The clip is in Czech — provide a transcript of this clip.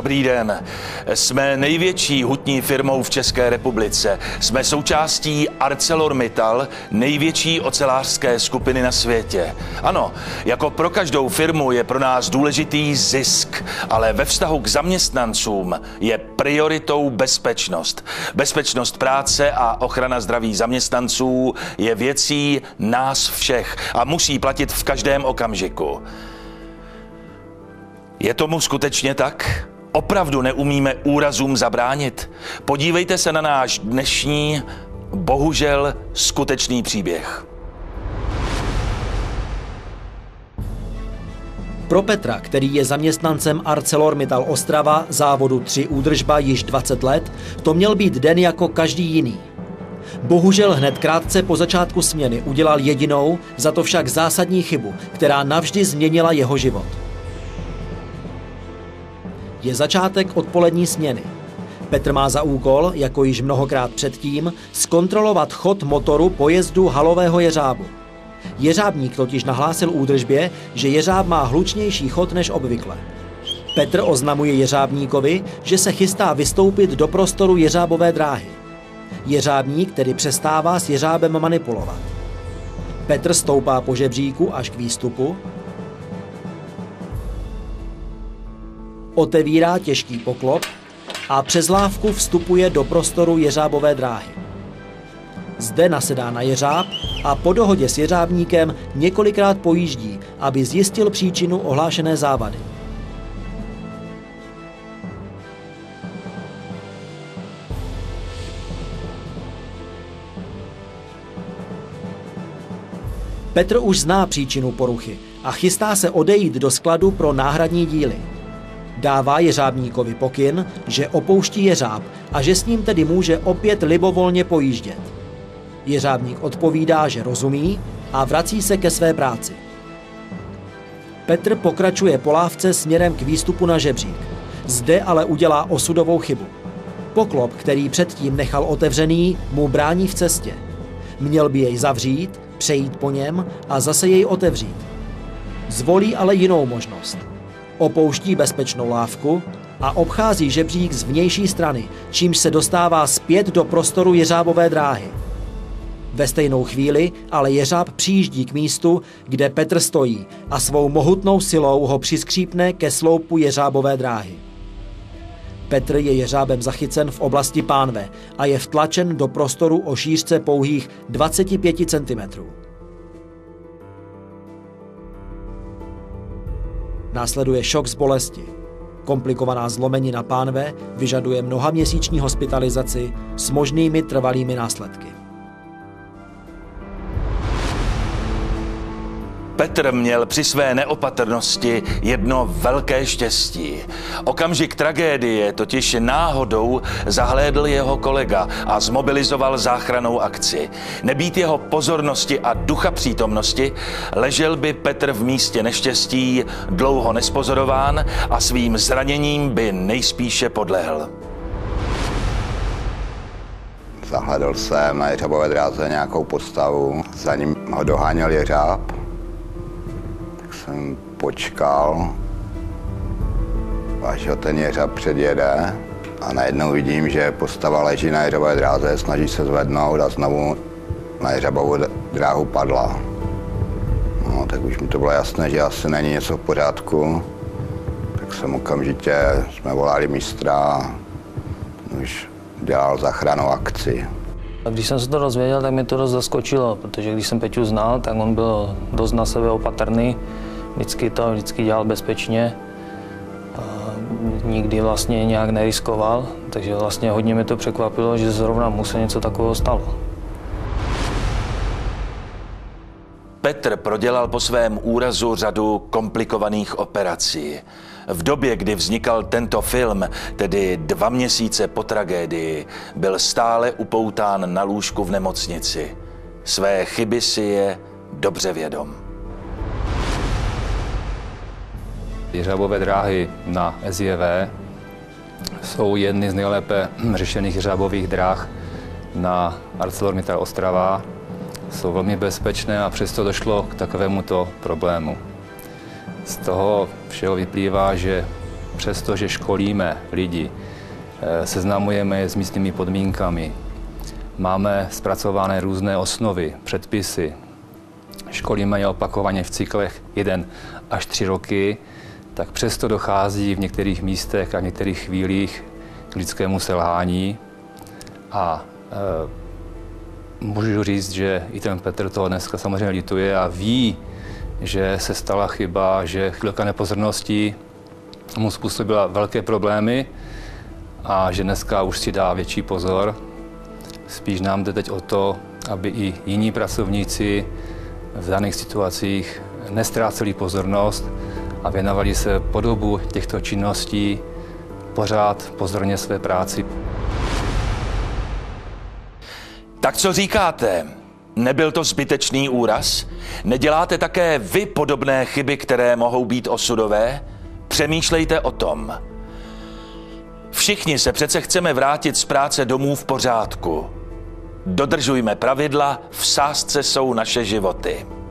Dobrý den. Jsme největší hutní firmou v České republice. Jsme součástí ArcelorMittal, největší ocelářské skupiny na světě. Ano, jako pro každou firmu je pro nás důležitý zisk, ale ve vztahu k zaměstnancům je prioritou bezpečnost. Bezpečnost práce a ochrana zdraví zaměstnanců je věcí nás všech a musí platit v každém okamžiku. Je tomu skutečně tak? Opravdu neumíme úrazům zabránit? Podívejte se na náš dnešní, bohužel skutečný příběh. Pro Petra, který je zaměstnancem ArcelorMittal Ostrava, závodu 3 údržba již 20 let, to měl být den jako každý jiný. Bohužel hned krátce po začátku směny udělal jedinou, za to však zásadní chybu, která navždy změnila jeho život. Je začátek odpolední směny. Petr má za úkol, jako již mnohokrát předtím, zkontrolovat chod motoru pojezdu halového jeřábu. Jeřábník totiž nahlásil údržbě, že jeřáb má hlučnější chod než obvykle. Petr oznamuje jeřábníkovi, že se chystá vystoupit do prostoru jeřábové dráhy. Jeřábník tedy přestává s jeřábem manipulovat. Petr stoupá po žebříku až k výstupu, otevírá těžký poklop a přes lávku vstupuje do prostoru jeřábové dráhy. Zde nasedá na jeřáb a po dohodě s jeřábníkem několikrát pojíždí, aby zjistil příčinu ohlášené závady. Petr už zná příčinu poruchy a chystá se odejít do skladu pro náhradní díly. Dává jeřábníkovi pokyn, že opouští jeřáb a že s ním tedy může opět libovolně pojíždět. Jeřábník odpovídá, že rozumí a vrací se ke své práci. Petr pokračuje po lávce směrem k výstupu na žebřík. Zde ale udělá osudovou chybu. Poklop, který předtím nechal otevřený, mu brání v cestě. Měl by jej zavřít, přejít po něm a zase jej otevřít. Zvolí ale jinou možnost. Opouští bezpečnou lávku a obchází žebřík z vnější strany, čímž se dostává zpět do prostoru jeřábové dráhy. Ve stejnou chvíli ale jeřáb přijíždí k místu, kde Petr stojí a svou mohutnou silou ho přiskřípne ke sloupu jeřábové dráhy. Petr je jeřábem zachycen v oblasti pánve a je vtlačen do prostoru o šířce pouhých 25 cm. Následuje šok z bolesti. Komplikovaná zlomenina pánve vyžaduje mnohaměsíční hospitalizaci s možnými trvalými následky. Petr měl při své neopatrnosti jedno velké štěstí. Okamžik tragédie totiž náhodou zahlédl jeho kolega a zmobilizoval záchrannou akci. Nebýt jeho pozornosti a ducha přítomnosti, ležel by Petr v místě neštěstí dlouho nespozorován a svým zraněním by nejspíše podlehl. Zahledl jsem na jeřábové dráze nějakou postavu, za ním ho doháněl jeřáb. Jsem počkal, až ho ten jeřáb předjede a najednou vidím, že postava leží na jeřábové dráze, snaží se zvednout a znovu na jeřábovou dráhu padla. No, tak už mi to bylo jasné, že asi není něco v pořádku. Tak jsem okamžitě, jsme volali mistra a už dělal záchrannou akci. A když jsem se to dozvěděl, tak mě to dost zaskočilo, protože když jsem Peťu znal, tak on byl dost na sebe opatrný, vždycky dělal bezpečně, a nikdy vlastně nějak neriskoval, takže vlastně hodně mě to překvapilo, že zrovna mu se něco takového stalo. Petr prodělal po svém úrazu řadu komplikovaných operací. V době, kdy vznikal tento film, tedy 2 měsíce po tragédii, byl stále upoután na lůžku v nemocnici. Své chyby si je dobře vědom. Jeřábové dráhy na SJV jsou jedny z nejlépe řešených jeřábových dráh na ArcelorMittal Ostrava. Jsou velmi bezpečné a přesto došlo k takovémuto problému. Z toho všeho vyplývá, že přestože školíme lidi, seznamujeme je s místními podmínkami, máme zpracované různé osnovy, předpisy, školíme je opakovaně v cyklech 1 až 3 roky, tak přesto dochází v některých místech a v některých chvílích k lidskému selhání. A můžu říct, že i ten Petr toho dneska samozřejmě lituje a ví, že se stala chyba, že chvilka nepozornosti mu způsobila velké problémy a že dneska už si dá větší pozor. Spíš nám jde teď o to, aby i jiní pracovníci v daných situacích neztráceli pozornost a věnovali se po dobu těchto činností pořád pozorně své práci. Tak co říkáte? Nebyl to zbytečný úraz? Neděláte také vy podobné chyby, které mohou být osudové? Přemýšlejte o tom. Všichni se přece chceme vrátit z práce domů v pořádku. Dodržujme pravidla, v sázce jsou naše životy.